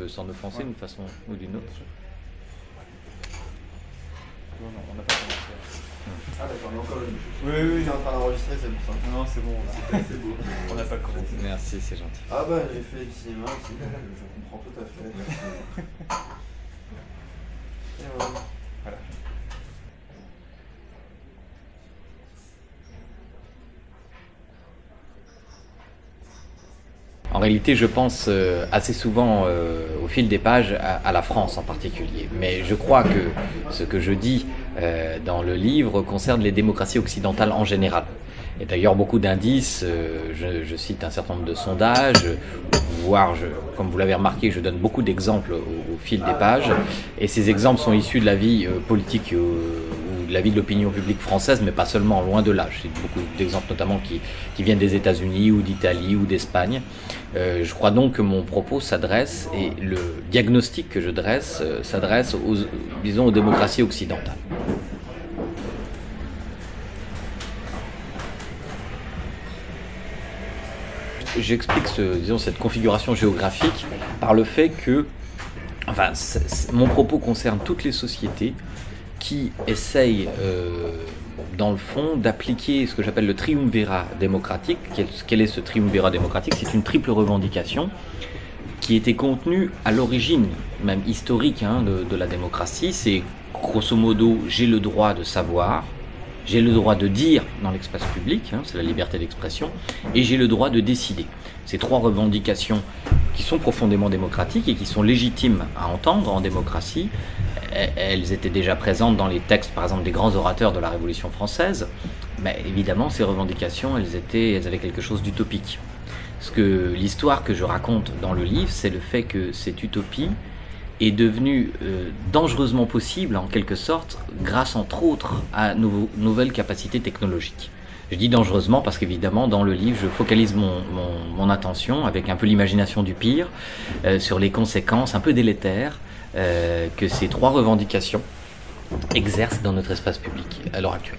sans offenser d'une façon ou d'une autre. Non, on n'a pas commencé. Ah d'accord, mais encore une. Oui. J'étais en train d'enregistrer, c'est pour ça. Non, c'est bon, là. C'est beau. On n'a pas commencé. Merci, c'est gentil. Ah bah j'ai fait le cinéma aussi, donc je comprends tout à fait. Et voilà. Voilà. En réalité, je pense assez souvent au fil des pages à la France en particulier. Mais je crois que ce que je dis dans le livre concerne les démocraties occidentales en général. Et d'ailleurs, beaucoup d'indices, je cite un certain nombre de sondages, voire, comme vous l'avez remarqué, je donne beaucoup d'exemples au fil des pages. Et ces exemples sont issus de la vie politique ou de la vie de l'opinion publique française, mais pas seulement, loin de là. Je cite beaucoup d'exemples notamment qui viennent des États-Unis ou d'Italie ou d'Espagne. Je crois donc que mon propos s'adresse, et le diagnostic que je dresse s'adresse aux démocraties occidentales. J'explique cette configuration géographique par le fait que, mon propos concerne toutes les sociétés qui essayent, dans le fond, d'appliquer ce que j'appelle le triumvirat démocratique. Quel est ce triumvirat démocratique? C'est une triple revendication qui était contenue à l'origine, même historique, de la démocratie. C'est grosso modo, j'ai le droit de savoir, j'ai le droit de dire dans l'espace public, c'est la liberté d'expression, et j'ai le droit de décider. Ces trois revendications qui sont profondément démocratiques et qui sont légitimes à entendre en démocratie, elles étaient déjà présentes dans les textes, par exemple, des grands orateurs de la Révolution française, mais évidemment, ces revendications, elles avaient quelque chose d'utopique. L'histoire que je raconte dans le livre, c'est le fait que cette utopie est devenue dangereusement possible, en quelque sorte, grâce entre autres à nouvelles capacités technologiques. Je dis dangereusement parce qu'évidemment, dans le livre, je focalise mon attention, avec un peu l'imagination du pire, sur les conséquences un peu délétères que ces trois revendications exercent dans notre espace public à l'heure actuelle.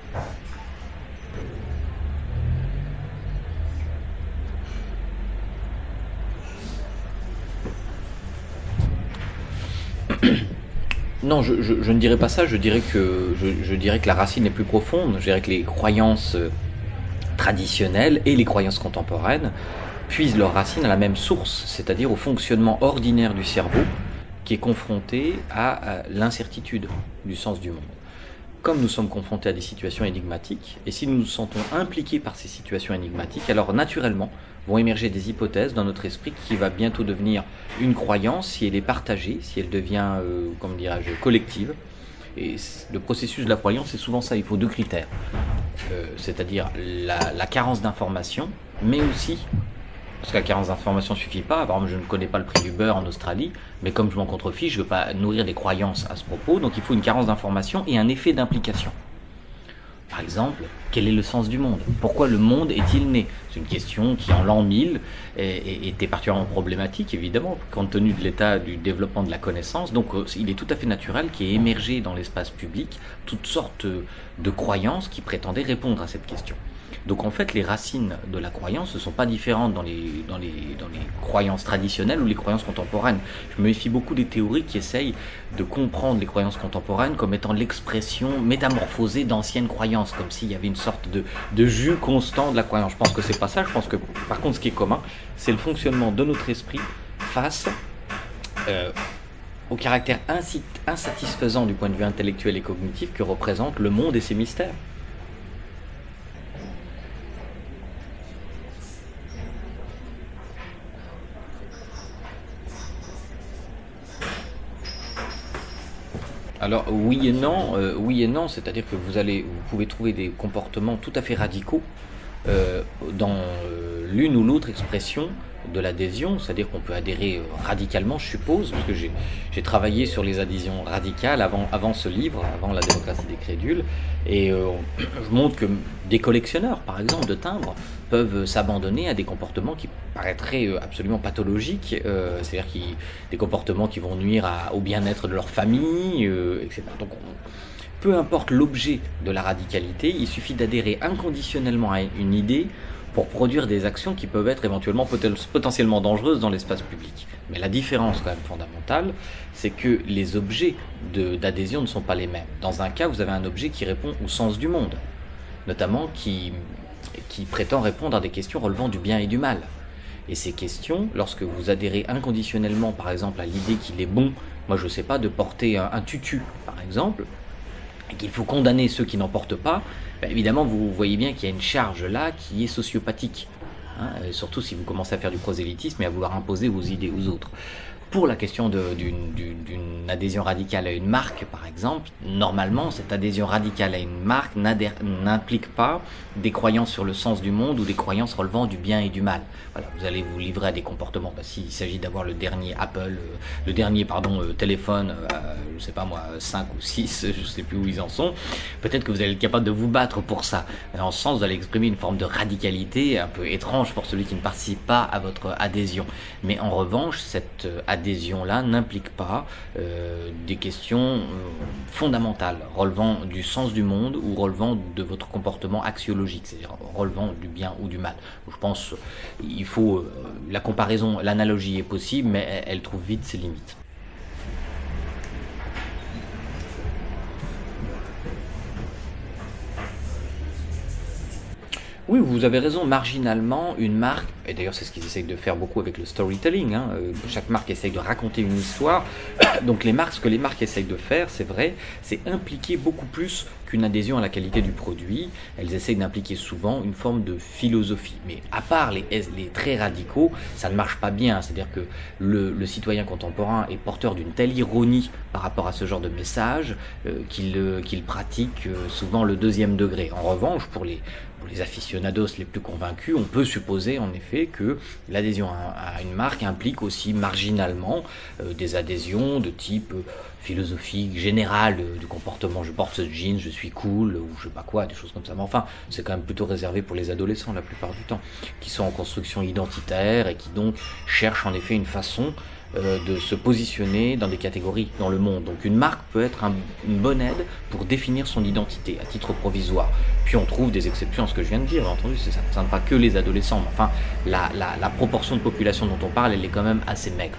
Non, je ne dirais pas ça, je dirais que la racine est plus profonde, je dirais que les croyances traditionnelles et les croyances contemporaines puisent leurs racines à la même source, c'est-à-dire au fonctionnement ordinaire du cerveau qui est confronté à l'incertitude du sens du monde. Comme nous sommes confrontés à des situations énigmatiques, et si nous nous sentons impliqués par ces situations énigmatiques, alors naturellement vont émerger des hypothèses dans notre esprit qui va bientôt devenir une croyance si elle est partagée, si elle devient, collective. Et le processus de la croyance, c'est souvent ça, il faut deux critères. C'est-à-dire la carence d'information, mais aussi, parce que la carence d'information ne suffit pas, par exemple je ne connais pas le prix du beurre en Australie, mais comme je m'en contrefiche, je ne veux pas nourrir des croyances à ce propos, donc il faut une carence d'information et un effet d'implication. Par exemple, quel est le sens du monde? Pourquoi le monde est-il né? C'est une question qui, en l'an 1000, était particulièrement problématique, évidemment, compte tenu de l'état du développement de la connaissance. Donc, il est tout à fait naturel qu'il y ait émergé dans l'espace public toutes sortes de croyances qui prétendaient répondre à cette question. Donc, en fait, les racines de la croyance ne sont pas différentes dans les croyances traditionnelles ou les croyances contemporaines. Je me méfie beaucoup des théories qui essayent de comprendre les croyances contemporaines comme étant l'expression métamorphosée d'anciennes croyances, comme s'il y avait une sorte de jus constant de la croyance. Je pense que c'est pas ça. Je pense que, par contre, ce qui est commun, c'est le fonctionnement de notre esprit face au caractère insatisfaisant du point de vue intellectuel et cognitif que représente le monde et ses mystères. Alors oui et non, c'est-à-dire que vous pouvez trouver des comportements tout à fait radicaux dans l'une ou l'autre expression de l'adhésion, c'est-à-dire qu'on peut adhérer radicalement, je suppose, parce que j'ai travaillé sur les adhésions radicales avant ce livre, avant La démocratie des crédules, et je montre que des collectionneurs, par exemple, de timbres, peuvent s'abandonner à des comportements qui paraîtraient absolument pathologiques, c'est-à-dire des comportements qui vont nuire au bien-être de leur famille, etc. Donc, peu importe l'objet de la radicalité, il suffit d'adhérer inconditionnellement à une idée pour produire des actions qui peuvent être éventuellement potentiellement dangereuses dans l'espace public. Mais la différence quand même fondamentale, c'est que les objets d'adhésion ne sont pas les mêmes. Dans un cas, vous avez un objet qui répond au sens du monde, notamment qui prétend répondre à des questions relevant du bien et du mal. Et ces questions, lorsque vous adhérez inconditionnellement, par exemple, à l'idée qu'il est bon, moi je ne sais pas, de porter un tutu, par exemple, et qu'il faut condamner ceux qui n'en portent pas, ben évidemment vous voyez bien qu'il y a une charge là qui est sociopathique, hein, surtout si vous commencez à faire du prosélytisme et à vouloir imposer vos idées aux autres. Pour la question d'une adhésion radicale à une marque, par exemple, normalement, cette adhésion radicale à une marque n'implique pas des croyances sur le sens du monde ou des croyances relevant du bien et du mal. Voilà, vous allez vous livrer à des comportements. S'il s'agit d'avoir le dernier Apple, téléphone, je sais pas moi, 5 ou 6, je sais plus où ils en sont, peut-être que vous allez être capable de vous battre pour ça. En ce sens, vous allez exprimer une forme de radicalité un peu étrange pour celui qui ne participe pas à votre adhésion. Mais en revanche, cette adhésion-là n'implique pas des questions fondamentales relevant du sens du monde ou relevant de votre comportement axiologique, c'est-à-dire relevant du bien ou du mal. Je pense il faut la comparaison, l'analogie est possible, mais elle trouve vite ses limites. Oui, vous avez raison, marginalement, une marque, et d'ailleurs c'est ce qu'ils essayent de faire beaucoup avec le storytelling, hein, chaque marque essaye de raconter une histoire, donc ce que les marques essayent de faire, c'est vrai, c'est impliquer beaucoup plus qu'une adhésion à la qualité du produit, elles essayent d'impliquer souvent une forme de philosophie, mais à part les très radicaux, ça ne marche pas bien, c'est-à-dire que le citoyen contemporain est porteur d'une telle ironie par rapport à ce genre de message qu'il pratique souvent le deuxième degré. En revanche, pour les aficionados les plus convaincus, on peut supposer en effet que l'adhésion à une marque implique aussi marginalement des adhésions de type philosophique, générale du comportement. Je porte ce jean, je suis cool, ou je sais pas quoi, des choses comme ça. Mais enfin, c'est quand même plutôt réservé pour les adolescents la plupart du temps, qui sont en construction identitaire et qui donc cherchent en effet une façon de se positionner dans des catégories dans le monde. Donc une marque peut être une bonne aide pour définir son identité à titre provisoire. Puis on trouve des exceptions à ce que je viens de dire, bien entendu, ça ne concerne pas que les adolescents, mais enfin la proportion de population dont on parle, elle est quand même assez maigre.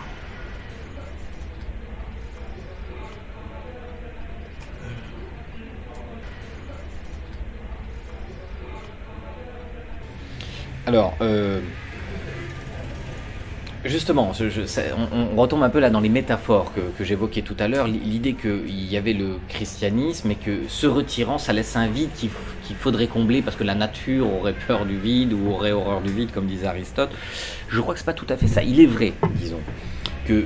Alors, justement, on retombe un peu là dans les métaphores que j'évoquais tout à l'heure, l'idée qu'il y avait le christianisme et que se retirant, ça laisse un vide qu'il faudrait combler parce que la nature aurait peur du vide ou aurait horreur du vide, comme disait Aristote. Je crois que c'est pas tout à fait ça. Il est vrai, disons, que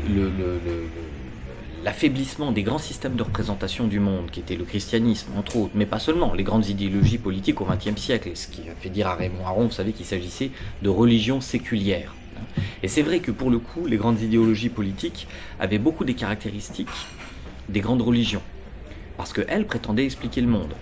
l'affaiblissement des grands systèmes de représentation du monde, qui était le christianisme, entre autres, mais pas seulement, les grandes idéologies politiques au XXe siècle, et ce qui a fait dire à Raymond Aron, vous savez qu'il s'agissait de religion séculière. Et c'est vrai que pour le coup, les grandes idéologies politiques avaient beaucoup des caractéristiques des grandes religions, parce qu'elles prétendaient expliquer le monde.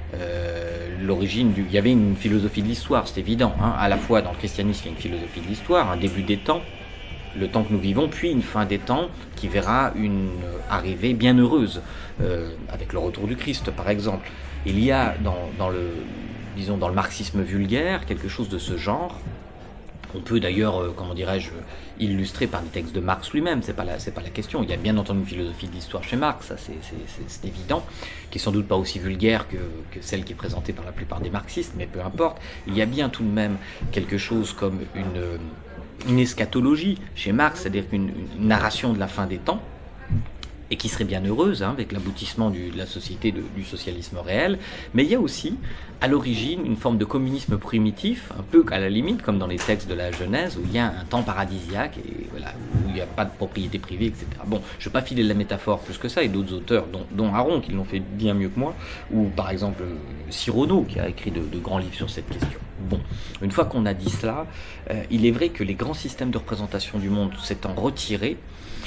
Il y avait une philosophie de l'histoire, c'est évident, hein. À la fois dans le christianisme, il y a une philosophie de l'histoire, un début des temps, le temps que nous vivons, puis une fin des temps qui verra une arrivée bien heureuse, avec le retour du Christ par exemple. Il y a dans le marxisme vulgaire quelque chose de ce genre. On peut d'ailleurs, illustrer par des textes de Marx lui-même, c'est pas la question. Il y a bien entendu une philosophie de l'histoire chez Marx, ça c'est évident, qui est sans doute pas aussi vulgaire que celle qui est présentée par la plupart des marxistes, mais peu importe. Il y a bien tout de même quelque chose comme une eschatologie chez Marx, c'est-à-dire une narration de la fin des temps, et qui serait bien heureuse, hein, avec l'aboutissement de la société du socialisme réel, mais il y a aussi à l'origine une forme de communisme primitif, un peu à la limite comme dans les textes de la Genèse, où il y a un temps paradisiaque, et voilà, où il n'y a pas de propriété privée, etc. Bon, je ne vais pas filer la métaphore plus que ça, et d'autres auteurs, dont Aron, qui l'ont fait bien mieux que moi, ou par exemple Cyrano, qui a écrit de grands livres sur cette question. Bon, une fois qu'on a dit cela, il est vrai que les grands systèmes de représentation du monde s'étant retirés,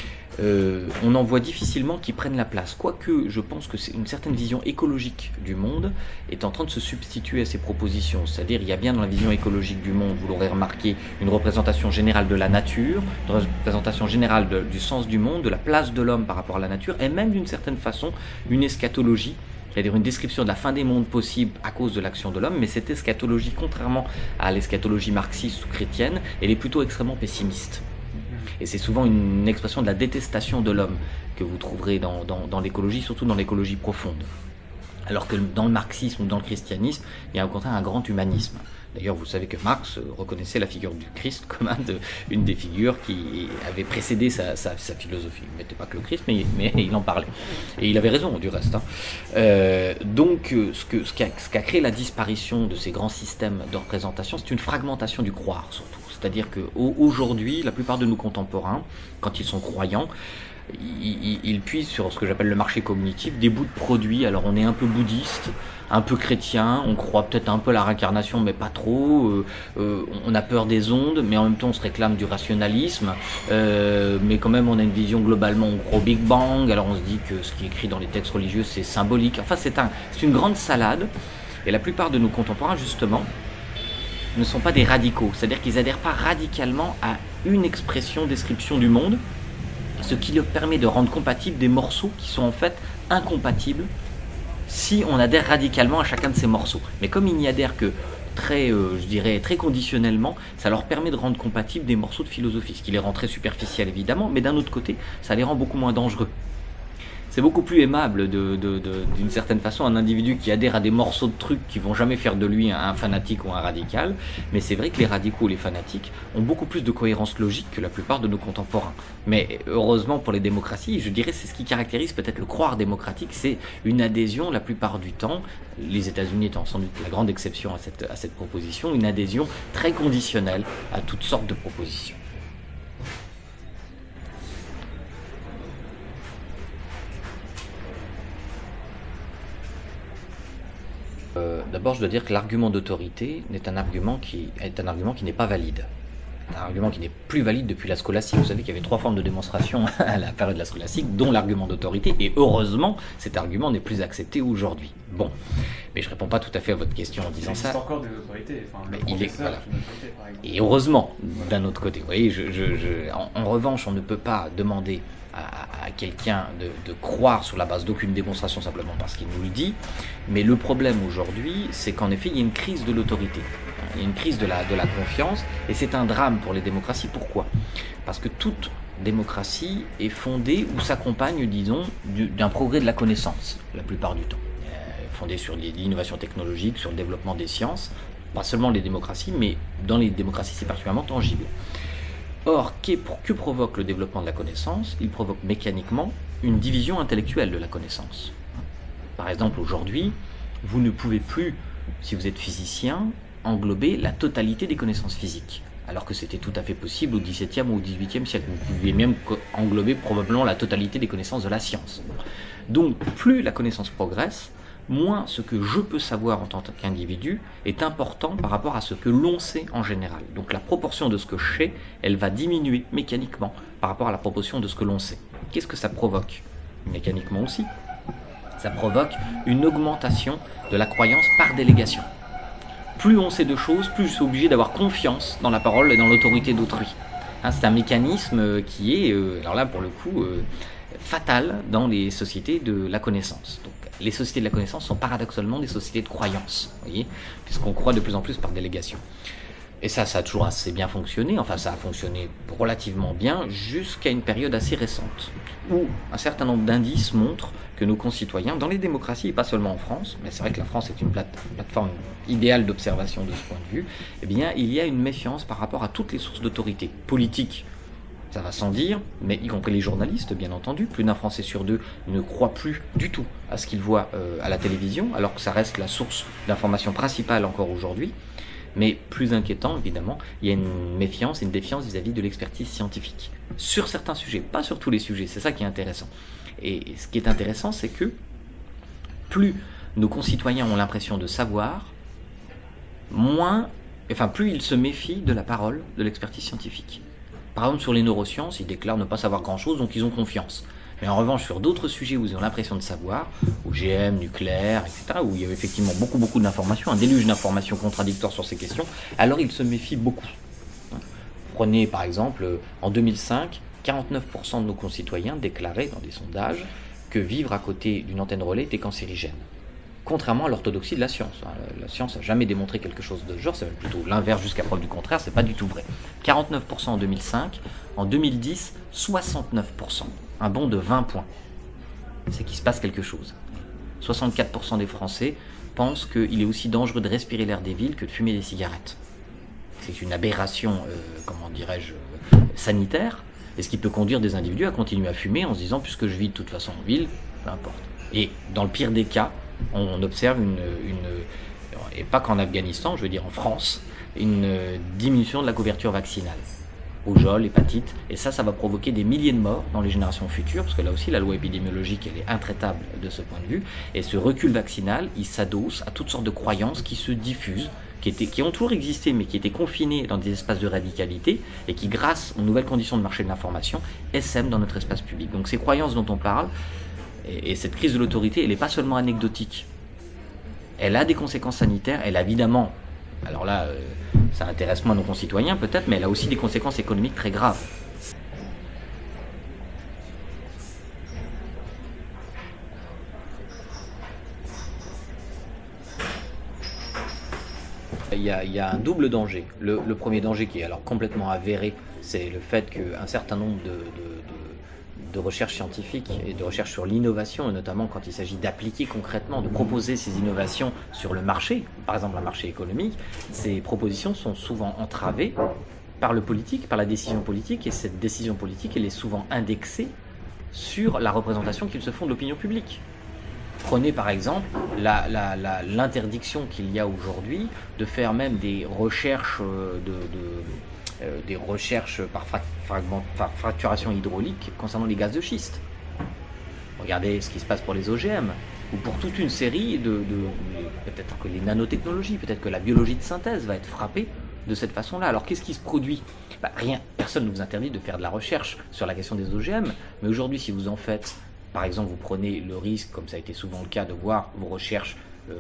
on en voit difficilement qui prennent la place. Quoique, je pense que c'est une certaine vision écologique du monde est en train de se substituer à ces propositions. C'est-à-dire, il y a bien dans la vision écologique du monde, vous l'aurez remarqué, une représentation générale de la nature, une représentation générale du sens du monde, de la place de l'homme par rapport à la nature, et même d'une certaine façon, une eschatologie c'est-à-dire une description de la fin des mondes possible à cause de l'action de l'homme, mais cette eschatologie, contrairement à l'eschatologie marxiste ou chrétienne, elle est plutôt extrêmement pessimiste. Et c'est souvent une expression de la détestation de l'homme que vous trouverez dans l'écologie, surtout dans l'écologie profonde. Alors que dans le marxisme ou dans le christianisme, il y a au contraire un grand humanisme. D'ailleurs, vous savez que Marx reconnaissait la figure du Christ comme une des figures qui avait précédé sa philosophie. Il ne mettait pas que le Christ, mais il en parlait. Et il avait raison, du reste. Donc, ce qu'a créé la disparition de ces grands systèmes de représentation, c'est une fragmentation du croire, surtout. C'est-à-dire qu'aujourd'hui, la plupart de nos contemporains, quand ils sont croyants, ils puisent sur ce que j'appelle le marché cognitif des bouts de produits. Alors on est un peu bouddhiste, un peu chrétien, on croit peut-être un peu à la réincarnation mais pas trop, on a peur des ondes mais en même temps on se réclame du rationalisme, mais quand même on a une vision globalement, on croit au Big Bang, alors on se dit que ce qui est écrit dans les textes religieux c'est symbolique, enfin c'est une grande salade. Et la plupart de nos contemporains justement ne sont pas des radicaux, c'est-à-dire qu'ils adhèrent pas radicalement à une expression, description du monde, ce qui leur permet de rendre compatibles des morceaux qui sont en fait incompatibles si on adhère radicalement à chacun de ces morceaux. Mais comme ils n'y adhèrent que très conditionnellement, ça leur permet de rendre compatibles des morceaux de philosophie, ce qui les rend très superficiels évidemment, mais d'un autre côté, ça les rend beaucoup moins dangereux. C'est beaucoup plus aimable d'une certaine façon un individu qui adhère à des morceaux de trucs qui vont jamais faire de lui un fanatique ou un radical, mais c'est vrai que les radicaux ou les fanatiques ont beaucoup plus de cohérence logique que la plupart de nos contemporains. Mais heureusement pour les démocraties, je dirais c'est ce qui caractérise peut-être le croire démocratique, c'est une adhésion la plupart du temps, les États-Unis étant sans doute la grande exception à cette proposition, une adhésion très conditionnelle à toutes sortes de propositions. D'abord, je dois dire que l'argument d'autorité est un argument qui n'est pas valide. Un argument qui n'est plus valide depuis la scolastique. Vous savez qu'il y avait 3 formes de démonstration à la période de la scolastique, dont l'argument d'autorité, et heureusement, cet argument n'est plus accepté aujourd'hui. Bon, mais je ne réponds pas tout à fait à votre question en disant ça. Il existe encore des autorités, enfin, le professeur est une autorité, par exemple. Et heureusement, d'un autre côté. Vous voyez, en revanche, on ne peut pas demander à quelqu'un de croire sur la base d'aucune démonstration simplement parce qu'il nous le dit, mais le problème aujourd'hui, c'est qu'en effet, il y a une crise de l'autorité, il y a une crise de la confiance, et c'est un drame pour les démocraties. Pourquoi ? Parce que toute démocratie est fondée ou s'accompagne, disons, d'un progrès de la connaissance, la plupart du temps, fondée sur l'innovation technologique, sur le développement des sciences, pas seulement les démocraties, mais dans les démocraties c'est particulièrement tangible. Or, que provoque le développement de la connaissance ? Il provoque mécaniquement une division intellectuelle de la connaissance. Par exemple, aujourd'hui, vous ne pouvez plus, si vous êtes physicien, englober la totalité des connaissances physiques, alors que c'était tout à fait possible au XVIIe ou au XVIIIe siècle. Vous pouviez même englober probablement la totalité des connaissances de la science. Donc, plus la connaissance progresse, moins ce que je peux savoir en tant qu'individu est important par rapport à ce que l'on sait en général. Donc la proportion de ce que je sais, elle va diminuer mécaniquement par rapport à la proportion de ce que l'on sait. Qu'est-ce que ça provoque ? Mécaniquement aussi. Ça provoque une augmentation de la croyance par délégation. Plus on sait de choses, plus je suis obligé d'avoir confiance dans la parole et dans l'autorité d'autrui. C'est un mécanisme qui est, alors là pour le coup, fatal dans les sociétés de la connaissance. Donc, les sociétés de la connaissance sont paradoxalement des sociétés de croyance, voyez, puisqu'on croit de plus en plus par délégation. Et ça a toujours assez bien fonctionné, enfin ça a fonctionné relativement bien jusqu'à une période assez récente, où un certain nombre d'indices montrent que nos concitoyens, dans les démocraties, et pas seulement en France, mais c'est vrai que la France est une plateforme idéale d'observation de ce point de vue, eh bien il y a une méfiance par rapport à toutes les sources d'autorité politique. Ça va sans dire, mais y compris les journalistes, bien entendu. Plus d'un Français sur 2 ne croit plus du tout à ce qu'il voit à la télévision, alors que ça reste la source d'information principale encore aujourd'hui. Mais plus inquiétant, évidemment, il y a une méfiance et une défiance vis-à-vis de l'expertise scientifique. Sur certains sujets, pas sur tous les sujets, c'est ça qui est intéressant. Et ce qui est intéressant, c'est que plus nos concitoyens ont l'impression de savoir, plus ils se méfient de la parole de l'expertise scientifique. Par exemple, sur les neurosciences, ils déclarent ne pas savoir grand-chose, donc ils ont confiance. Mais en revanche, sur d'autres sujets où ils ont l'impression de savoir, OGM, nucléaire, etc., où il y a effectivement beaucoup d'informations, un déluge d'informations contradictoires sur ces questions, alors ils se méfient beaucoup. Prenez par exemple, en 2005, 49% de nos concitoyens déclaraient dans des sondages que vivre à côté d'une antenne relais était cancérigène. contrairement à l'orthodoxie de la science. La science n'a jamais démontré quelque chose de ce genre, c'est plutôt l'inverse jusqu'à preuve du contraire, c'est pas du tout vrai. 49% en 2005, en 2010, 69%, un bond de 20 points. C'est qu'il se passe quelque chose. 64% des Français pensent qu'il est aussi dangereux de respirer l'air des villes que de fumer des cigarettes. C'est une aberration, comment dirais-je, sanitaire, et ce qui peut conduire des individus à continuer à fumer en se disant, puisque je vis de toute façon en ville, peu importe. Et dans le pire des cas, on observe et pas qu'en Afghanistan, je veux dire en France, une diminution de la couverture vaccinale. Rougeole, hépatite, et ça va provoquer des milliers de morts dans les générations futures, parce que là aussi la loi épidémiologique elle est intraitable de ce point de vue, et ce recul vaccinal, il s'adosse à toutes sortes de croyances qui se diffusent, qui ont toujours existé, mais qui étaient confinées dans des espaces de radicalité, et qui, grâce aux nouvelles conditions de marché de l'information, essaiment dans notre espace public. Donc ces croyances dont on parle, et cette crise de l'autorité, elle n'est pas seulement anecdotique. Elle a des conséquences sanitaires, elle a évidemment, alors là, ça intéresse moins nos concitoyens peut-être, mais elle a aussi des conséquences économiques très graves. Il y a un double danger. Le premier danger qui est alors complètement avéré, c'est le fait qu'un certain nombre de recherches scientifiques et de recherches sur l'innovation, et notamment quand il s'agit d'appliquer concrètement, de proposer ces innovations sur le marché, par exemple un marché économique, ces propositions sont souvent entravées par le politique, par la décision politique, et cette décision politique, elle est souvent indexée sur la représentation qu'ils se font de l'opinion publique. Prenez par exemple l'interdiction qu'il y a aujourd'hui de faire même des recherches par fracturation hydraulique concernant les gaz de schiste. Regardez ce qui se passe pour les OGM, ou pour toute une série peut-être que les nanotechnologies, peut-être que la biologie de synthèse va être frappée de cette façon-là. Alors qu'est-ce qui se produit ? Rien, personne ne vous interdit de faire de la recherche sur la question des OGM, mais aujourd'hui si vous en faites, par exemple vous prenez le risque, comme ça a été souvent le cas, de voir vos recherches,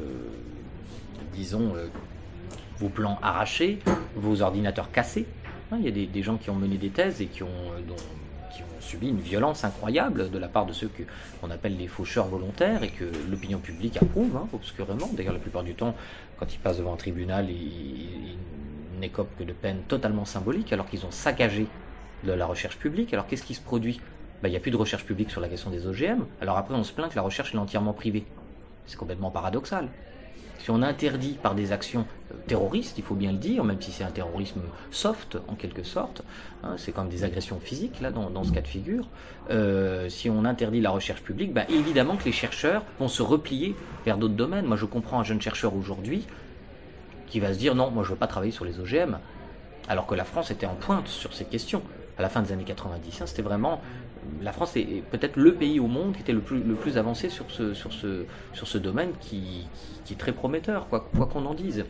vos plans arrachés, vos ordinateurs cassés. Il y a des gens qui ont mené des thèses et qui ont subi une violence incroyable de la part de ceux qu'on appelle les faucheurs volontaires et que l'opinion publique approuve, obscurément. D'ailleurs, la plupart du temps, quand ils passent devant un tribunal, ils n'écopent que de peines totalement symboliques alors qu'ils ont saccagé de la recherche publique. Alors qu'est-ce qui se produit ? Il n'y a plus de recherche publique sur la question des OGM. Alors après, on se plaint que la recherche est entièrement privée. C'est complètement paradoxal. Si on interdit par des actions terroristes, il faut bien le dire, même si c'est un terrorisme soft en quelque sorte, c'est comme des agressions physiques là dans ce cas de figure, si on interdit la recherche publique, évidemment que les chercheurs vont se replier vers d'autres domaines. Moi je comprends un jeune chercheur aujourd'hui qui va se dire non, moi je ne veux pas travailler sur les OGM, alors que la France était en pointe sur ces questions. À la fin des années 90, c'était vraiment... La France est peut-être le pays au monde qui était le plus avancé sur ce domaine qui est très prometteur, quoi qu'on en dise.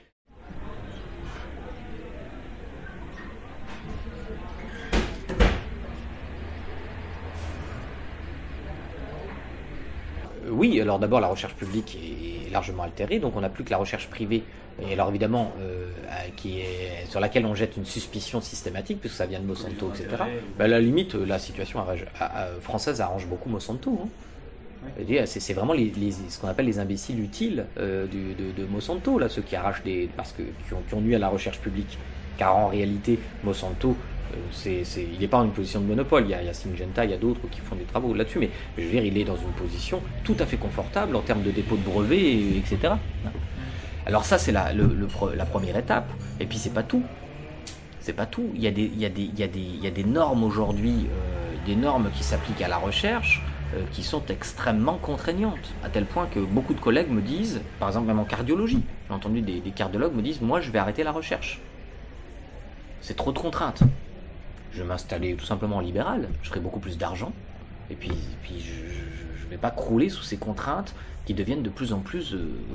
Oui, alors d'abord la recherche publique est largement altérée, donc on n'a plus que la recherche privée, et alors évidemment sur laquelle on jette une suspicion systématique, puisque ça vient de Monsanto, etc. À la limite, la situation française arrange beaucoup Monsanto. C'est vraiment ce qu'on appelle les imbéciles utiles de Monsanto, là, ceux qui arrachent qui ont nuit à la recherche publique, car en réalité Monsanto, il n'est pas en une position de monopole. Il y a Syngenta, il y a d'autres qui font des travaux là-dessus, mais je veux dire, il est dans une position tout à fait confortable en termes de dépôt de brevets, etc. Alors ça, c'est la première étape. Et puis c'est pas tout. C'est pas tout. Il y a des normes aujourd'hui, des normes qui s'appliquent à la recherche, qui sont extrêmement contraignantes, à tel point que beaucoup de collègues me disent, par exemple même en cardiologie, j'ai entendu des cardiologues me disent, moi je vais arrêter la recherche. C'est trop de contraintes. Je vais m'installer tout simplement en libéral, je ferai beaucoup plus d'argent, et puis je ne vais pas crouler sous ces contraintes qui deviennent de plus en plus,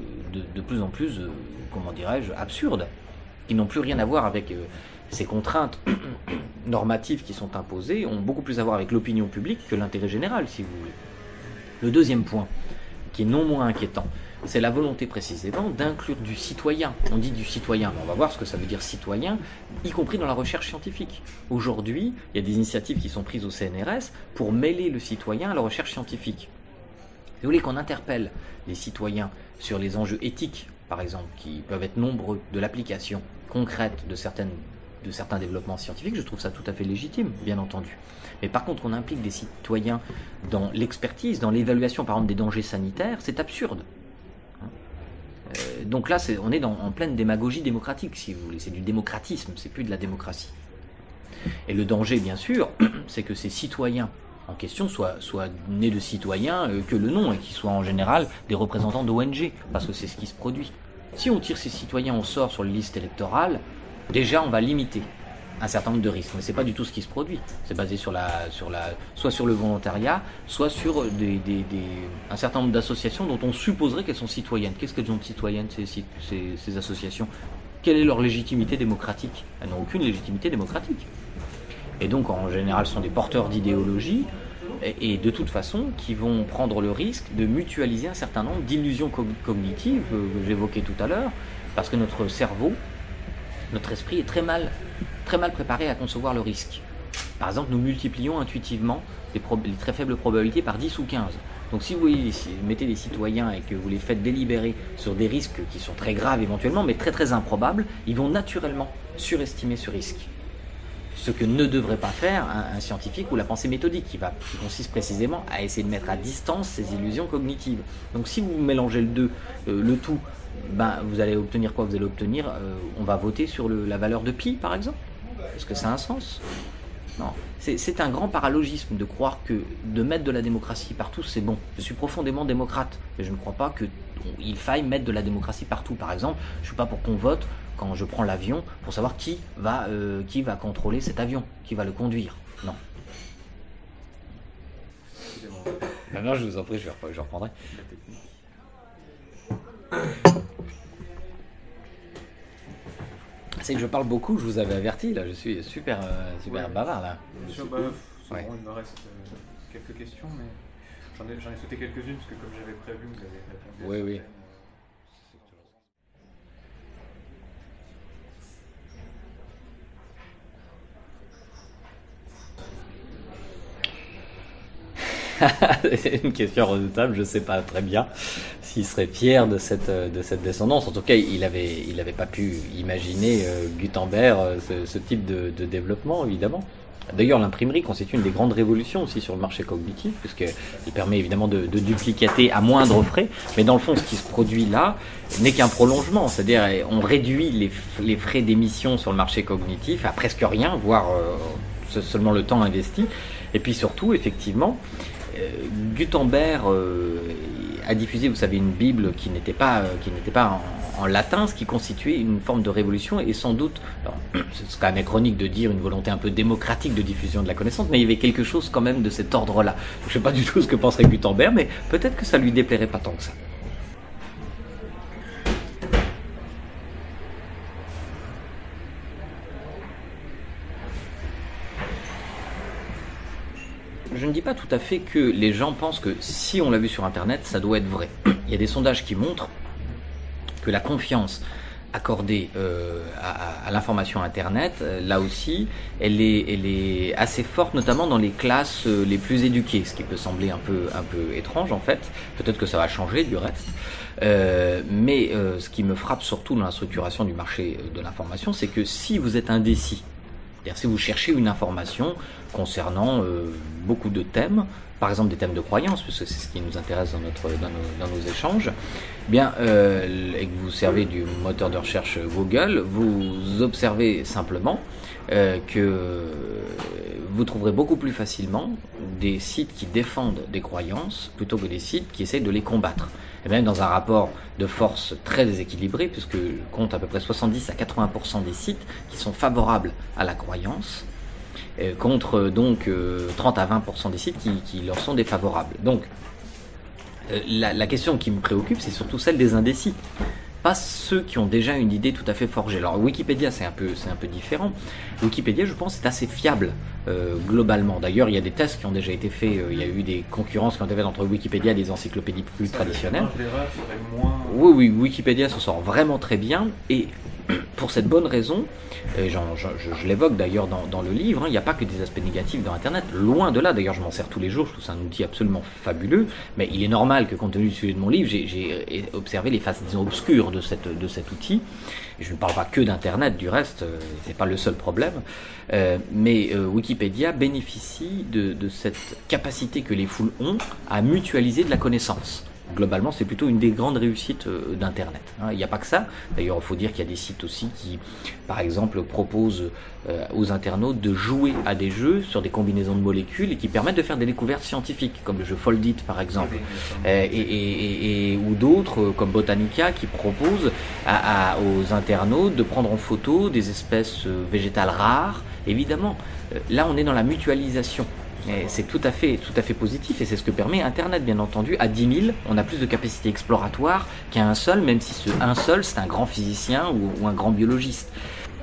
comment dirais-je, absurdes, qui n'ont plus rien à voir avec ces contraintes normatives qui sont imposées, ont beaucoup plus à voir avec l'opinion publique que l'intérêt général, si vous voulez. Le deuxième point, qui est non moins inquiétant, c'est la volonté précisément d'inclure du citoyen. On dit du citoyen, mais on va voir ce que ça veut dire citoyen, y compris dans la recherche scientifique. Aujourd'hui, il y a des initiatives qui sont prises au CNRS pour mêler le citoyen à la recherche scientifique. vous voulez qu'on interpelle les citoyens sur les enjeux éthiques, par exemple, qui peuvent être nombreux, de l'application concrète de certains développements scientifiques, je trouve ça tout à fait légitime, bien entendu. Mais par contre, on implique des citoyens dans l'expertise, dans l'évaluation, par exemple, des dangers sanitaires, c'est absurde. Donc là, on est en pleine démagogie démocratique, si vous voulez. C'est du démocratisme, c'est plus de la démocratie. Et le danger, bien sûr, c'est que ces citoyens en question soient nés de citoyens que le nom, et qui soient en général des représentants d'ONG, parce que c'est ce qui se produit. Si on tire ces citoyens au sort sur les listes électorales, déjà on va limiter un certain nombre de risques, mais c'est pas du tout ce qui se produit. C'est basé soit sur le volontariat, soit sur un certain nombre d'associations dont on supposerait qu'elles sont citoyennes. Qu'est-ce qu'elles ont de citoyennes, ces associations? Quelle est leur légitimité démocratique? Elles n'ont aucune légitimité démocratique. Et donc en général sont des porteurs d'idéologie et de toute façon qui vont prendre le risque de mutualiser un certain nombre d'illusions cognitives que j'évoquais tout à l'heure, parce que notre cerveau, notre esprit est très mal préparé à concevoir le risque. Par exemple, nous multiplions intuitivement les très faibles probabilités par 10 ou 15. Donc si vous mettez des citoyens et que vous les faites délibérer sur des risques qui sont très graves éventuellement, mais très très improbables, ils vont naturellement surestimer ce risque. Ce que ne devrait pas faire un scientifique ou la pensée méthodique, qui consiste précisément à essayer de mettre à distance ces illusions cognitives. Donc si vous mélangez le tout, vous allez obtenir quoi? Vous allez obtenir, on va voter sur la valeur de pi, par exemple. Est-ce que ça a un sens? Non. C'est un grand paralogisme de croire que de mettre de la démocratie partout, c'est bon. Je suis profondément démocrate, mais je ne crois pas qu'il faille mettre de la démocratie partout. Par exemple, je ne suis pas pour qu'on vote quand je prends l'avion pour savoir qui va contrôler cet avion, qui va le conduire. Non. Non, je vous en prie, je reprendrai. C'est que je parle beaucoup, je vous avais averti, là, je suis super bavard, là. Bien sûr, il me reste quelques questions, mais j'en ai sauté quelques-unes, parce que comme j'avais prévu, vous avez répondu. Oui. C'est une question redoutable, je ne sais pas très bien s'il serait fier de cette descendance. En tout cas, il avait pas pu imaginer Gutenberg ce type de développement, évidemment. D'ailleurs, l'imprimerie constitue une des grandes révolutions aussi sur le marché cognitif, puisqu'il permet évidemment de duplicater à moindre frais, mais dans le fond, ce qui se produit là n'est qu'un prolongement, c'est-à-dire on réduit les frais d'émission sur le marché cognitif à presque rien, voire seulement le temps investi, et puis surtout, effectivement, Gutenberg a diffusé, vous savez, une Bible qui n'était pas en latin, ce qui constituait une forme de révolution et sans doute, c'est anachronique de dire une volonté un peu démocratique de diffusion de la connaissance, mais il y avait quelque chose quand même de cet ordre-là. Je ne sais pas du tout ce que penserait Gutenberg, mais peut-être que ça lui déplairait pas tant que ça. Je ne dis pas tout à fait que les gens pensent que si on l'a vu sur Internet, ça doit être vrai. Il y a des sondages qui montrent que la confiance accordée à l'information Internet, là aussi, elle est assez forte, notamment dans les classes les plus éduquées, ce qui peut sembler un peu étrange en fait. Peut-être que ça va changer du reste. Mais ce qui me frappe surtout dans la structuration du marché de l'information, c'est que si vous êtes indécis, c'est-à-dire si vous cherchez une information concernant beaucoup de thèmes, par exemple des thèmes de croyance, parce que c'est ce qui nous intéresse dans nos échanges, et que vous servez du moteur de recherche Google, vous observez simplement que vous trouverez beaucoup plus facilement des sites qui défendent des croyances plutôt que des sites qui essayent de les combattre. Et même dans un rapport de force très déséquilibré, puisque compte à peu près 70 à 80% des sites qui sont favorables à la croyance, contre donc 30 à 20% des sites qui leur sont défavorables. Donc la question qui me préoccupe, c'est surtout celle des indécis, pas ceux qui ont déjà une idée tout à fait forgée. Alors Wikipédia, c'est un peu différent. Wikipédia, je pense, est assez fiable globalement. D'ailleurs, il y a des tests qui ont déjà été faits. Il y a eu des concurrences qui ont été faites entre Wikipédia et des encyclopédies plus traditionnelles. Oui, Wikipédia s'en sort vraiment très bien. Et Pour cette bonne raison, et je l'évoque d'ailleurs dans le livre, il n'y a pas que des aspects négatifs dans Internet, loin de là, d'ailleurs je m'en sers tous les jours, je trouve ça un outil absolument fabuleux, mais il est normal que compte tenu du sujet de mon livre, j'ai observé les faces, disons, obscures de cet outil. Je ne parle pas que d'Internet, du reste, c'est pas le seul problème, mais Wikipédia bénéficie de cette capacité que les foules ont à mutualiser de la connaissance. Globalement, c'est plutôt une des grandes réussites d'Internet. Il n'y a pas que ça. D'ailleurs, il faut dire qu'il y a des sites aussi qui, par exemple, proposent aux internautes de jouer à des jeux sur des combinaisons de molécules et qui permettent de faire des découvertes scientifiques, comme le jeu Foldit, par exemple, ou d'autres, comme Botanica, qui proposent aux internautes de prendre en photo des espèces végétales rares. Évidemment, là, on est dans la mutualisation. C'est tout à fait positif et c'est ce que permet Internet, bien entendu. À 10 000, on a plus de capacité exploratoire qu'à un seul, même si ce un seul, c'est un grand physicien ou un grand biologiste.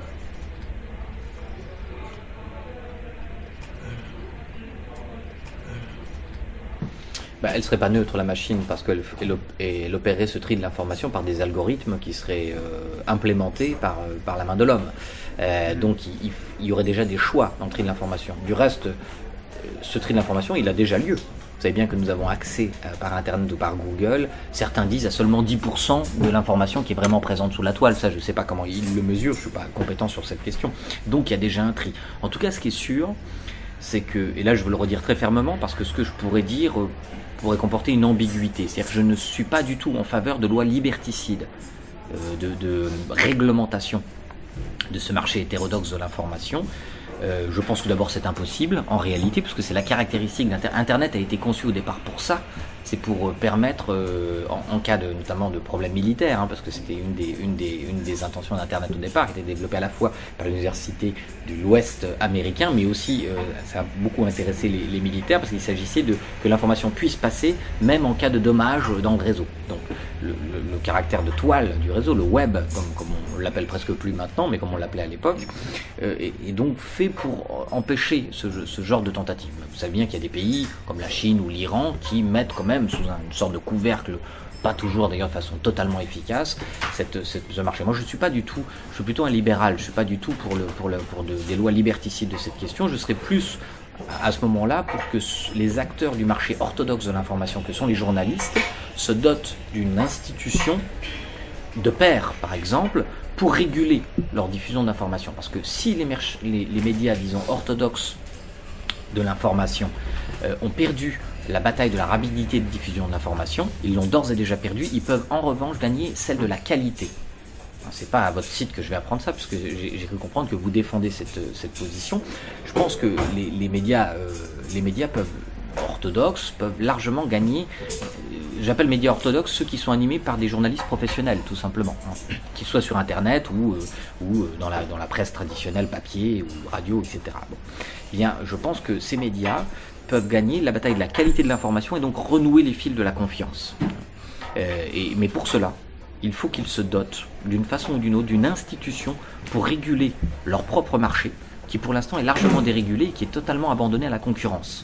Elle serait pas neutre, la machine, parce qu'elle opérerait ce tri de l'information par des algorithmes qui seraient implémentés par la main de l'homme. Donc il y aurait déjà des choix dans le tri de l'information. Du reste, ce tri d'information, il a déjà lieu. Vous savez bien que nous avons accès par Internet ou par Google. Certains disent à seulement 10% de l'information qui est vraiment présente sous la toile. Ça, je ne sais pas comment ils le mesurent, je ne suis pas compétent sur cette question. Donc, il y a déjà un tri. En tout cas, ce qui est sûr, c'est que, et là je veux le redire très fermement, parce que ce que je pourrais dire pourrait comporter une ambiguïté. C'est-à-dire que je ne suis pas du tout en faveur de lois liberticides, de réglementation de ce marché hétérodoxe de l'information. Je pense que d'abord c'est impossible en réalité, puisque c'est la caractéristique d'Internet a été conçu au départ pour ça. C'est pour permettre, en cas notamment de problèmes militaires, parce que c'était une des intentions d'Internet au départ, qui était développée à la fois par l'université de l'Ouest américain, mais aussi ça a beaucoup intéressé les militaires, parce qu'il s'agissait que l'information puisse passer même en cas de dommage dans le réseau. Donc le caractère de toile du réseau, le web, comme on l'appelle presque plus maintenant, mais comme on l'appelait à l'époque, est donc fait pour empêcher ce genre de tentative. Vous savez bien qu'il y a des pays comme la Chine ou l'Iran qui mettent quand même sous une sorte de couvercle, pas toujours d'ailleurs de façon totalement efficace, ce marché. Moi je suis plutôt un libéral, je suis pas du tout pour des lois liberticides de cette question. Je serais plus à ce moment-là pour que les acteurs du marché orthodoxe de l'information, que sont les journalistes, se dotent d'une institution de pairs, par exemple, pour réguler leur diffusion d'informations. Parce que si les médias, disons, orthodoxes de l'information ont perdu la bataille de la rapidité de diffusion d'informations, ils l'ont d'ores et déjà perdu, ils peuvent en revanche gagner celle de la qualité. C'est pas à votre site que je vais apprendre ça, puisque j'ai cru comprendre que vous défendez cette position. Je pense que les médias orthodoxes peuvent largement gagner. J'appelle médias orthodoxes ceux qui sont animés par des journalistes professionnels, tout simplement, qu'ils soient sur Internet ou dans la presse traditionnelle, papier ou radio, etc. Bon. Bien, je pense que ces médias peuvent gagner la bataille de la qualité de l'information et donc renouer les fils de la confiance. Mais pour cela, il faut qu'ils se dotent d'une façon ou d'une autre d'une institution pour réguler leur propre marché, qui pour l'instant est largement dérégulé et qui est totalement abandonné à la concurrence.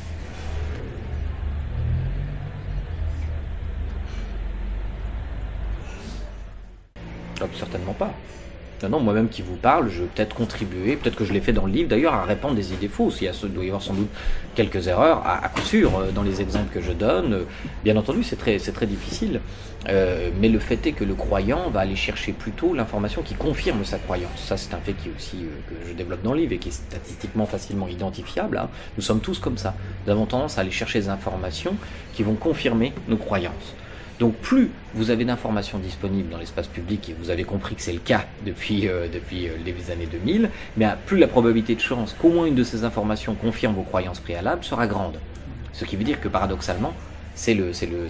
Certainement pas. Non, moi-même qui vous parle, je vais peut-être contribuer, peut-être que je l'ai fait dans le livre d'ailleurs, à répandre des idées fausses. Il doit y avoir sans doute quelques erreurs, à coup sûr, dans les exemples que je donne. Bien entendu, c'est très difficile, mais le fait est que le croyant va aller chercher plutôt l'information qui confirme sa croyance. Ça, c'est un fait qui est aussi, que je développe dans le livre et qui est statistiquement facilement identifiable. Nous sommes tous comme ça. Nous avons tendance à aller chercher des informations qui vont confirmer nos croyances. Donc plus vous avez d'informations disponibles dans l'espace public, et vous avez compris que c'est le cas depuis les années 2000, mais plus la probabilité de chance qu'au moins une de ces informations confirme vos croyances préalables sera grande. Ce qui veut dire que paradoxalement, c'est le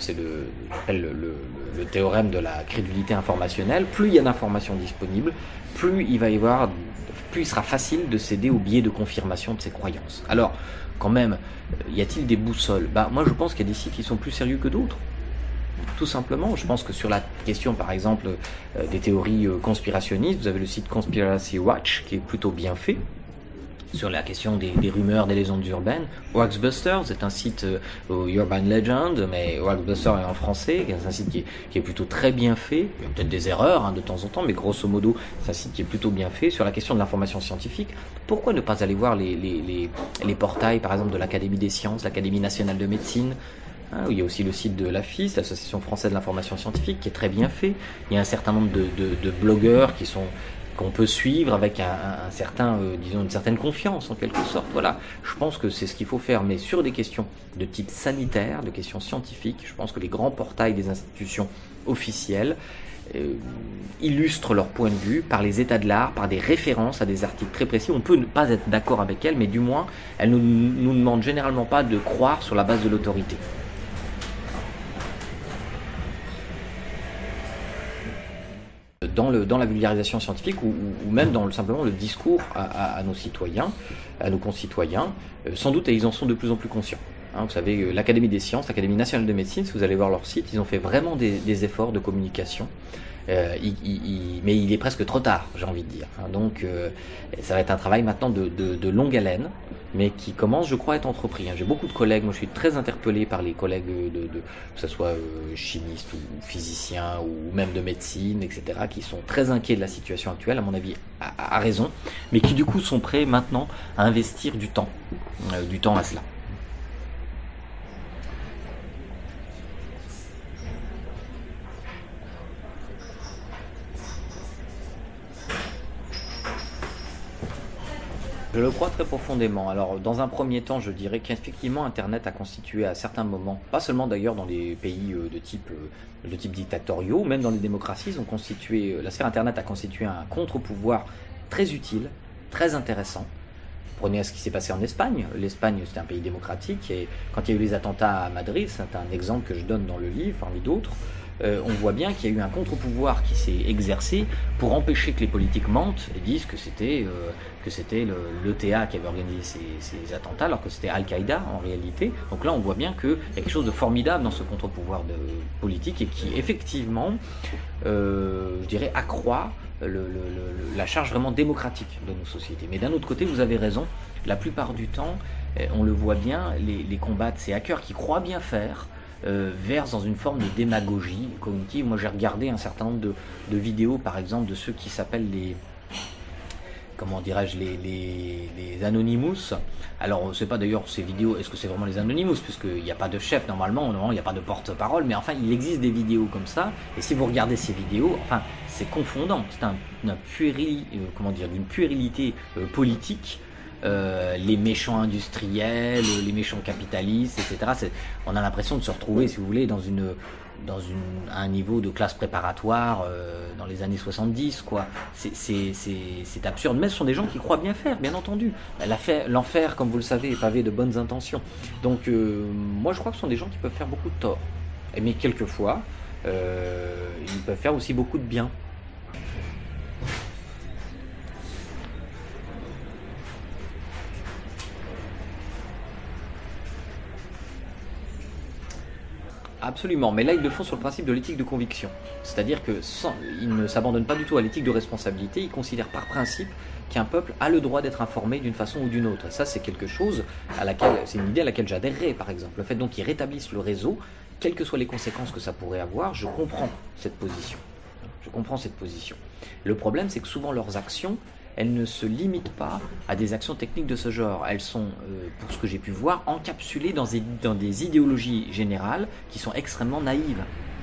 théorème de la crédulité informationnelle. Plus il y a d'informations disponibles, plus il sera facile de céder au biais de confirmation de ses croyances. Alors, quand même, y a-t-il des boussoles ? Moi je pense qu'il y a des sites qui sont plus sérieux que d'autres. Tout simplement, je pense que sur la question par exemple des théories conspirationnistes, vous avez le site Conspiracy Watch qui est plutôt bien fait, sur la question des rumeurs, des légendes urbaines. Waxbusters est un site Urban Legend, mais Waxbusters est en français, c'est un site qui est plutôt très bien fait. Il y a peut-être des erreurs de temps en temps, mais grosso modo, c'est un site qui est plutôt bien fait. Sur la question de l'information scientifique, pourquoi ne pas aller voir les portails, par exemple, de l'Académie des sciences, l'Académie nationale de médecine, où il y a aussi le site de l'AFIS, l'Association française de l'information scientifique, qui est très bien fait. Il y a un certain nombre de blogueurs qu'on peut suivre avec un certain, disons, une certaine confiance en quelque sorte. Voilà, je pense que c'est ce qu'il faut faire, mais sur des questions de type sanitaire, de questions scientifiques, je pense que les grands portails des institutions officielles illustrent leur point de vue par les états de l'art, par des références à des articles très précis. On peut ne pas être d'accord avec elles, mais du moins, elles ne nous demandent généralement pas de croire sur la base de l'autorité. Dans la vulgarisation scientifique ou même dans simplement le discours à nos citoyens, à nos concitoyens, sans doute, et ils en sont de plus en plus conscients. Vous savez, l'Académie des sciences, l'Académie nationale de médecine, si vous allez voir leur site, ils ont fait vraiment des efforts de communication. Mais il est presque trop tard, j'ai envie de dire. Donc, ça va être un travail maintenant de longue haleine, mais qui commence, je crois, à être entrepris. J'ai beaucoup de collègues, moi je suis très interpellé par les collègues, que ce soit chimistes ou physiciens ou même de médecine, etc., qui sont très inquiets de la situation actuelle, à mon avis, à raison, mais qui du coup sont prêts maintenant à investir du temps à cela. Je le crois très profondément. Alors, dans un premier temps, je dirais qu'effectivement, Internet a constitué à certains moments, pas seulement d'ailleurs dans les pays de type dictatoriaux, même dans les démocraties, la sphère Internet a constitué un contre-pouvoir très utile, très intéressant. Prenez ce qui s'est passé en Espagne. L'Espagne, c'est un pays démocratique, et quand il y a eu les attentats à Madrid, c'est un exemple que je donne dans le livre, parmi d'autres, on voit bien qu'il y a eu un contre-pouvoir qui s'est exercé pour empêcher que les politiques mentent et disent que c'était l'ETA qui avait organisé ces attentats, alors que c'était Al-Qaïda en réalité. Donc là, on voit bien qu'il y a quelque chose de formidable dans ce contre-pouvoir politique et qui, effectivement, je dirais, accroît la charge vraiment démocratique de nos sociétés. Mais d'un autre côté, vous avez raison, la plupart du temps, on le voit bien, les combats de ces hackers qui croient bien faire, versent dans une forme de démagogie cognitive. Moi j'ai regardé un certain nombre de vidéos, par exemple, de ceux qui s'appellent les Anonymous. Alors on ne sait pas d'ailleurs ces vidéos, est-ce que c'est vraiment les Anonymous, puisqu'il n'y a pas de chef normalement, il n'y a pas de porte-parole, mais enfin il existe des vidéos comme ça, et si vous regardez ces vidéos, enfin c'est confondant, c'est d'une puérilité politique. Les méchants industriels, les méchants capitalistes, etc. On a l'impression de se retrouver, si vous voulez, à un niveau de classe préparatoire dans les années 70, quoi. C'est absurde, mais ce sont des gens qui croient bien faire, bien entendu. L'enfer, comme vous le savez, est pavé de bonnes intentions. Donc, moi, je crois que ce sont des gens qui peuvent faire beaucoup de tort. Mais quelquefois, ils peuvent faire aussi beaucoup de bien. Absolument, mais là ils le font sur le principe de l'éthique de conviction. C'est-à-dire qu'ils ne s'abandonnent pas du tout à l'éthique de responsabilité, ils considèrent par principe qu'un peuple a le droit d'être informé d'une façon ou d'une autre. Et ça c'est quelque chose c'est une idée à laquelle j'adhérerais, par exemple. Le fait donc qu'ils rétablissent le réseau, quelles que soient les conséquences que ça pourrait avoir, je comprends cette position. Le problème c'est que souvent leurs actions, elles ne se limitent pas à des actions techniques de ce genre. Elles sont, pour ce que j'ai pu voir, encapsulées dans des idéologies générales qui sont extrêmement naïves.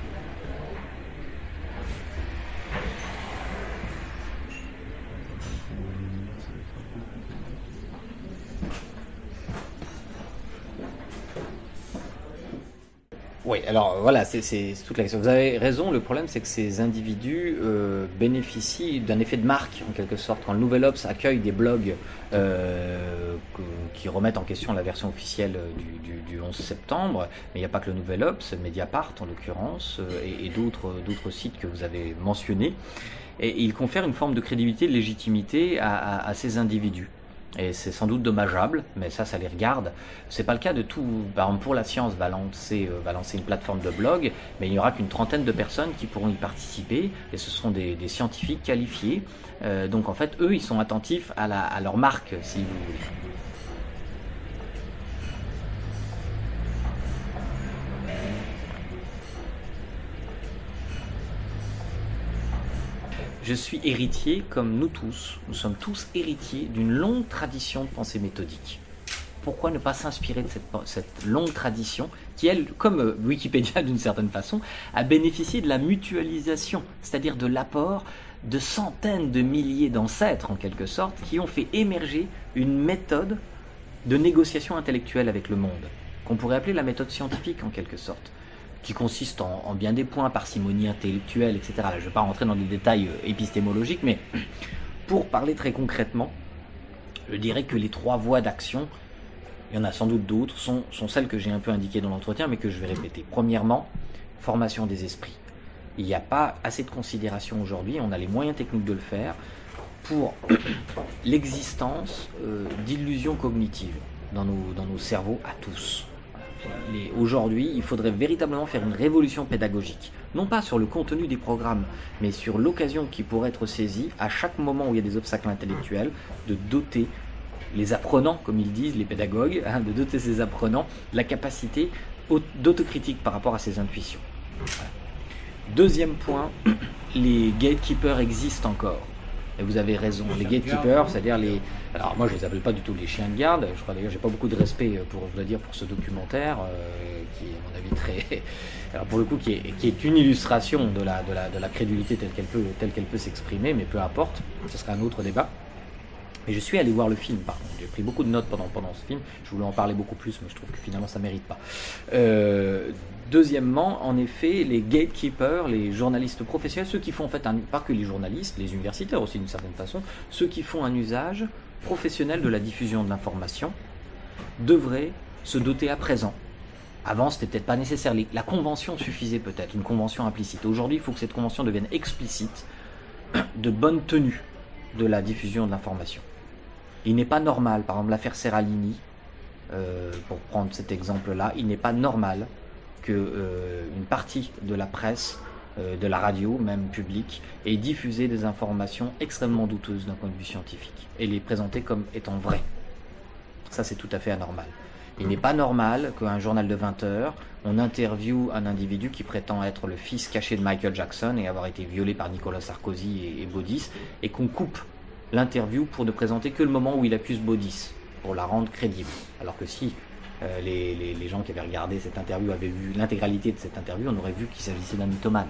Oui, alors voilà, c'est toute la question. Vous avez raison, le problème c'est que ces individus bénéficient d'un effet de marque, en quelque sorte. Quand le Nouvel Obs accueille des blogs qui remettent en question la version officielle du 11 septembre, mais il n'y a pas que le Nouvel Obs, Mediapart en l'occurrence, et d'autres sites que vous avez mentionnés, et ils confèrent une forme de crédibilité, de légitimité à ces individus. Et c'est sans doute dommageable, mais ça les regarde. C'est pas le cas de tout. Par exemple, pour la science, va lancer une plateforme de blog, mais il n'y aura qu'une trentaine de personnes qui pourront y participer, et ce seront des scientifiques qualifiés. Donc en fait, eux, ils sont attentifs à leur marque, si vous voulez. Je suis héritier, comme nous tous, nous sommes tous héritiers d'une longue tradition de pensée méthodique. Pourquoi ne pas s'inspirer de cette longue tradition qui, elle, comme Wikipédia d'une certaine façon, a bénéficié de la mutualisation, c'est-à-dire de l'apport de centaines de milliers d'ancêtres, en quelque sorte, qui ont fait émerger une méthode de négociation intellectuelle avec le monde, qu'on pourrait appeler la méthode scientifique, en quelque sorte, qui consiste en bien des points, parcimonie intellectuelle, etc. Là, je ne vais pas rentrer dans des détails épistémologiques, mais pour parler très concrètement, je dirais que les 3 voies d'action, il y en a sans doute d'autres, sont celles que j'ai un peu indiquées dans l'entretien, mais que je vais répéter. Premièrement, formation des esprits. Il n'y a pas assez de considération aujourd'hui, on a les moyens techniques de le faire, pour l'existence d'illusions cognitives dans nos cerveaux à tous. Aujourd'hui, il faudrait véritablement faire une révolution pédagogique. Non pas sur le contenu des programmes, mais sur l'occasion qui pourrait être saisie à chaque moment où il y a des obstacles intellectuels, de doter les apprenants, comme ils disent, les pédagogues, de doter ces apprenants de la capacité d'autocritique par rapport à ces intuitions. Voilà. Deuxième point, les gatekeepers existent encore. Et vous avez raison, les gatekeepers, c'est-à-dire les... Alors moi je les appelle pas du tout les chiens de garde, je crois d'ailleurs j'ai pas beaucoup de respect pour ce documentaire, qui est à mon avis très... Alors pour le coup qui est une illustration de la crédulité telle qu'elle peut s'exprimer, mais peu importe, ce sera un autre débat. Et je suis allé voir le film, par contre. J'ai pris beaucoup de notes pendant ce film. Je voulais en parler beaucoup plus, mais je trouve que finalement ça ne mérite pas. Deuxièmement, en effet, les gatekeepers, les journalistes professionnels, ceux qui font en fait, pas que les journalistes, les universitaires aussi d'une certaine façon, ceux qui font un usage professionnel de la diffusion de l'information, devraient se doter à présent. Avant, c'était peut-être pas nécessaire. La convention suffisait peut-être, une convention implicite. Aujourd'hui, il faut que cette convention devienne explicite, de bonne tenue de la diffusion de l'information. Il n'est pas normal, par exemple l'affaire Serralini, pour prendre cet exemple-là, il n'est pas normal qu'une partie de la presse, de la radio, même publique, ait diffusé des informations extrêmement douteuses d'un point de vue scientifique et les présenter comme étant vraies. Ça, c'est tout à fait anormal. Il n'est pas normal qu'un journal de 20 heures, on interviewe un individu qui prétend être le fils caché de Michael Jackson et avoir été violé par Nicolas Sarkozy et Baudis, et qu'on coupe l'interview pour ne présenter que le moment où il accuse Baudis, pour la rendre crédible. Alors que si les gens qui avaient regardé cette interview avaient vu l'intégralité de cette interview, on aurait vu qu'il s'agissait d'un mythomane.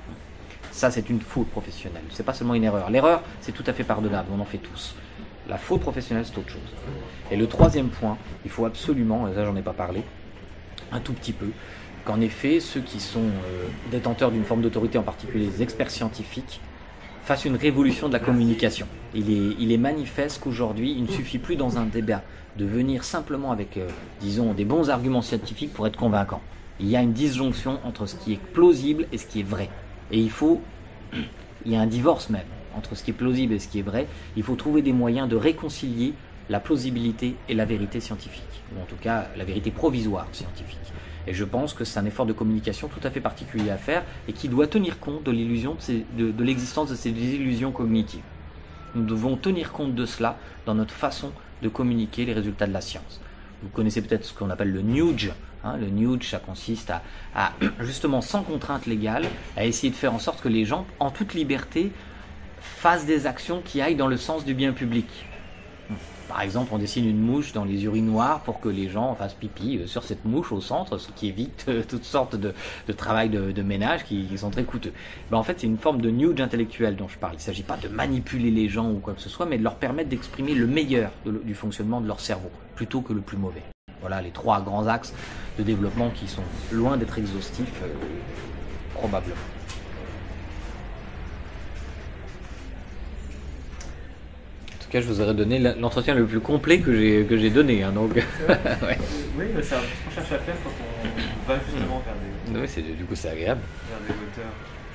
Ça, c'est une faute professionnelle. C'est pas seulement une erreur. L'erreur, c'est tout à fait pardonnable, on en fait tous. La faute professionnelle, c'est autre chose. Et le troisième point, il faut absolument, et ça j'en ai pas parlé, un tout petit peu, qu'en effet, ceux qui sont détenteurs d'une forme d'autorité, en particulier les experts scientifiques, fassent une révolution de la communication. Il est manifeste qu'aujourd'hui, il ne suffit plus dans un débat de venir simplement avec, disons, des bons arguments scientifiques pour être convaincant. Il y a une disjonction entre ce qui est plausible et ce qui est vrai. Et il y a un divorce même entre ce qui est plausible et ce qui est vrai. Il faut trouver des moyens de réconcilier la plausibilité et la vérité scientifique, ou en tout cas la vérité provisoire scientifique. Et je pense que c'est un effort de communication tout à fait particulier à faire et qui doit tenir compte de de l'existence de ces illusions cognitives. Nous devons tenir compte de cela dans notre façon de communiquer les résultats de la science. Vous connaissez peut-être ce qu'on appelle le nudge. Le nudge, ça consiste à justement, sans contrainte légale, à essayer de faire en sorte que les gens, en toute liberté, fassent des actions qui aillent dans le sens du bien public. Par exemple, on dessine une mouche dans les urinoirs pour que les gens fassent pipi sur cette mouche au centre, ce qui évite toutes sortes de travail de ménage qui sont très coûteux. En fait, c'est une forme de nudge intellectuel dont je parle. Il ne s'agit pas de manipuler les gens ou quoi que ce soit, mais de leur permettre d'exprimer le meilleur du fonctionnement de leur cerveau, plutôt que le plus mauvais. Voilà les 3 grands axes de développement qui sont loin d'être exhaustifs, probablement. En tout cas, je vous aurais donné l'entretien le plus complet que j'ai donné. Donc... ouais. Oui, c'est ce qu'on cherche à faire quand on va justement vers des... Oui, du coup, c'est agréable. Vers des auteurs.